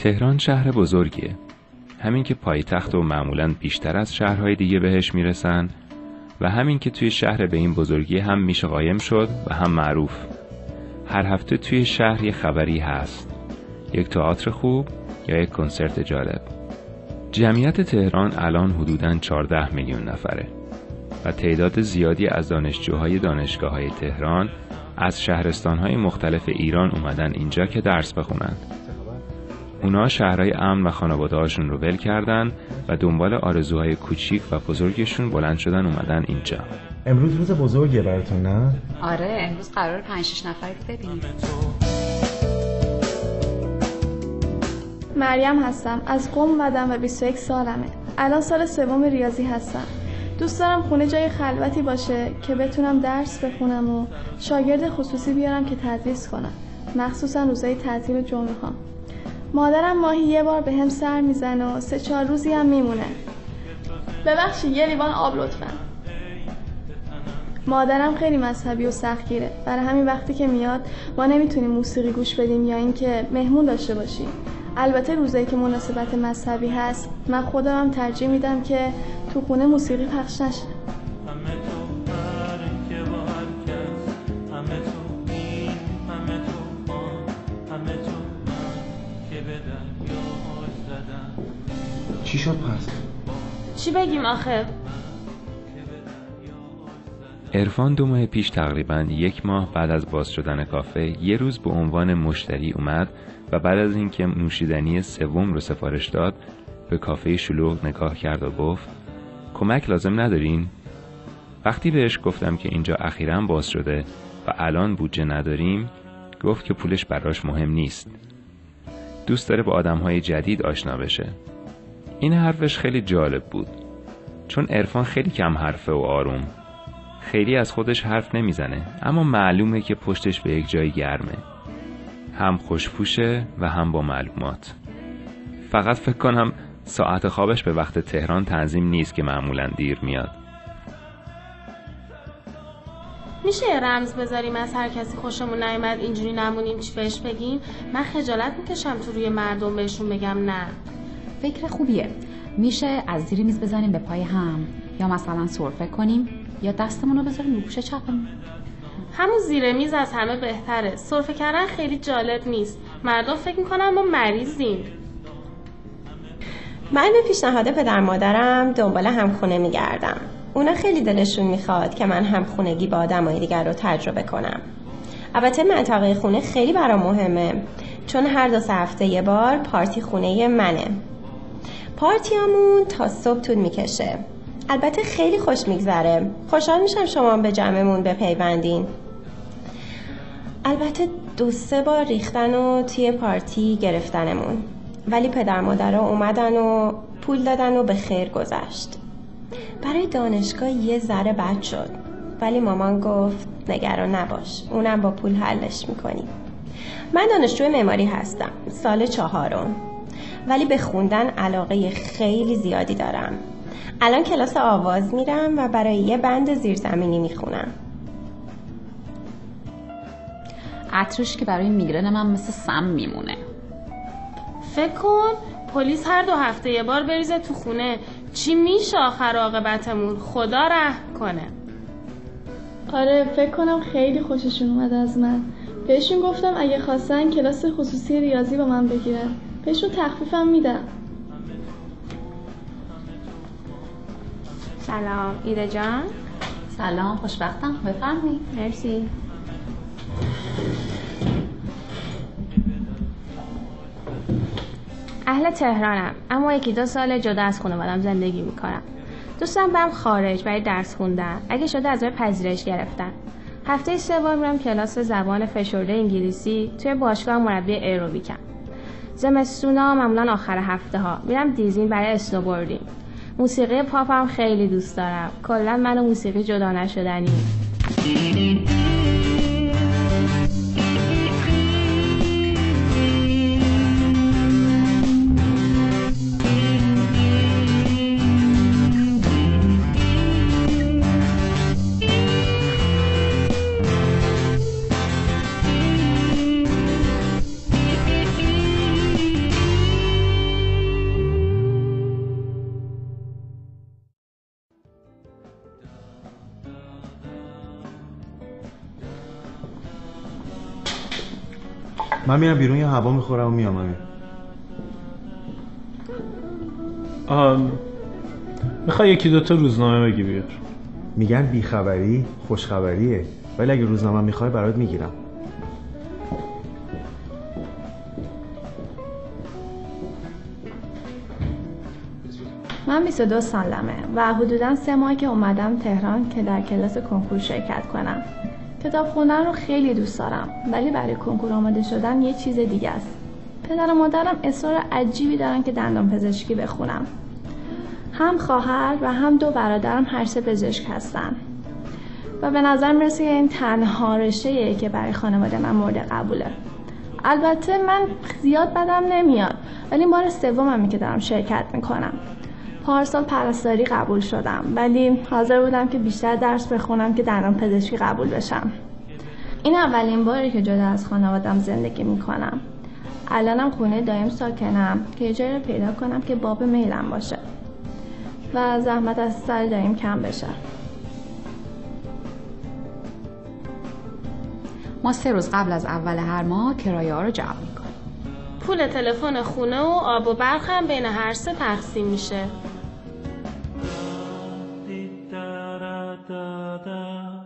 تهران شهر بزرگیه. همین که پایتخت و معمولاً بیشتر از شهرهای دیگه بهش میرسن و همین که توی شهر به این بزرگی هم میشه قایم شد و هم معروف. هر هفته توی شهر یه خبری هست، یک تئاتر خوب یا یک کنسرت جالب. جمعیت تهران الان حدوداً 14 میلیون نفره و تعداد زیادی از دانشجوهای دانشگاه‌های تهران از شهرستان‌های مختلف ایران اومدن اینجا که درس بخونن. اونا شهرهای امن و خانواده‌هاشون رو ول کردن و دنبال آرزوهای کوچیک و بزرگشون بلند شدن اومدن اینجا. امروز روز بزرگیه براتون نه؟ آره، امروز قرار 5-6 نفری ببینیم. مریم هستم، از قم اومدم و 21 سالمه. الان سال 3 ریاضی هستم. دوست دارم خونه جای خلوتی باشه که بتونم درس بخونم و شاگرد خصوصی بیارم که تدریس کنم، مخصوصا روزهای تعطیل و جمعه ها. مادرم ماهی یه بار به هم سر میزنه و 3-4 روزی هم میمونه. ببخشید یه لیوان آب لطفا. مادرم خیلی مذهبی و سختگیره، برای همین وقتی که میاد ما نمیتونیم موسیقی گوش بدیم یا اینکه مهمون داشته باشیم. البته روزایی که مناسبت مذهبی هست من خودم هم ترجیح میدم که تو خونه موسیقی پخش نشه. چی شد پس؟ چی بگیم آخه؟ عرفان 2 ماه پیش تقریباً 1 ماه بعد از باز شدن کافه یه روز به عنوان مشتری اومد و بعد از اینکه نوشیدنی 3 رو سفارش داد به کافه شلوغ نگاه کرد و گفت کمک لازم ندارین؟ وقتی بهش گفتم که اینجا اخیراً باز شده و الان بودجه نداریم گفت که پولش براش مهم نیست. دوست داره با آدم‌های جدید آشنا بشه. این حرفش خیلی جالب بود چون عرفان خیلی کم حرفه و آروم، خیلی از خودش حرف نمیزنه، اما معلومه که پشتش به یک جای گرمه، هم خوشپوشه و هم با معلومات. فقط فکر کنم ساعت خوابش به وقت تهران تنظیم نیست که معمولاً دیر میاد. میشه یه رمز بذاریم از هر کسی خوشمون نیومد اینجوری نمونیم چی بهش بگیم؟ من خجالت میکشم تو روی مردم بهشون بگم نه. فکر خوبیه. میشه از زیر میز بزنیم به پای هم یا مثلا سرفه کنیم یا دستمون رو بذاریم رو گوشه چپمون. همون زیر میز از همه بهتره. سرفه کردن خیلی جالب نیست. مردم فکر میکنن ما مریضیم. من به پیشنهاد پدر مادرم دنبال همخونه میگردم. اونا خیلی دلشون میخواد که من همخونگی با آدمای دیگر رو تجربه کنم. البته منطقه خونه خیلی برام مهمه چون هر 2 هفته یه بار پارتی خونه منه. پارتیامون تا صبح طول میکشه. البته خیلی خوش میگذره. خوشحال میشم شما به جمعمون بپیوندین. البته 2-3 بار ریختن و توی پارتی گرفتنمون، ولی پدر مادرها اومدن و پول دادن و به خیر گذشت. برای دانشگاه یه ذره بد شد، ولی مامان گفت نگران نباش، اونم با پول حلش میکنیم. من دانشجو معماری هستم، سال 4، ولی به خوندن علاقه خیلی زیادی دارم. الان کلاس آواز میرم و برای یه بند زیرزمینی میخونم. عطرش که برای میگرن من مثل سم میمونه. فکر کن پلیس هر 2 هفته یه بار بریزه تو خونه. چی میشه آخر عاقبتمون؟ خدا رحم کنه. آره فکر کنم خیلی خوششون اومد از من. بهشون گفتم اگه خواستن کلاس خصوصی ریاضی با من بگیرن، بهشون تخفیفم میدم. سلام ایده جان. سلام، خوشبختم، بفرمایید. مرسی. اهل تهرانم، اما 1-2 سال جدا از خانواده‌ام زندگی میکنم. دوستم برم خارج برای درس خوندن. اگه شده از پذیرش گرفتن. هفته 3 میرم کلاس زبان فشرده انگلیسی توی باشگاه مربی ایروبیکم. زمستونا معمولا آخر هفته ها میرم دیزین برای اسنوبوردینگ. موسیقی پاپ هم خیلی دوست دارم. کلا من و موسیقی جدا نشدنی. من میرم بیرون یه هوا میخورم و میام امیر. میخوای یکی دوتا روزنامه بگی بیار. میگن بیخبری خوشخبریه، ولی اگه روزنامه میخوای برات میگیرم. من 22 سالمه و حدوداً 3 ماه که اومدم تهران که در کلاس کنکور شرکت کنم. کتاب خوندن رو خیلی دوست دارم، ولی برای کنکور آماده شدن یه چیز دیگه است. پدر و مادرم اصرار عجیبی دارن که دندان پزشکی بخونم. هم خواهر و هم 2 برادرم هر سه پزشک هستن و به نظر میرسه این تنها رشته‌ایه که برای خانواده من مورد قبوله. البته من زیاد بدم نمیاد، ولی این بار سوممه که دارم شرکت میکنم. پارسال پرستاری قبول شدم، ولی حاضر بودم که بیشتر درس بخونم که دندان پزشکی قبول بشم. این اولین باری که جدا از خانوادم زندگی میکنم. الانم خونه دایم ساکنم که یه جایی رو پیدا کنم که باب میلم باشه و زحمت از سر دایم کم بشه. ما 3 روز قبل از اول هر ماه کرایه ها رو جمع میکنیم. پول تلفن خونه و آب و برق هم بین هر سه تقسیم میشه.